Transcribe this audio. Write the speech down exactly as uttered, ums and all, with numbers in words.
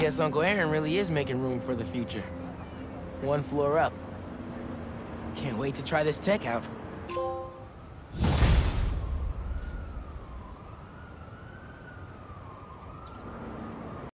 guess Uncle Aaron really is making room for the future. One floor up. Can't wait to try this tech out.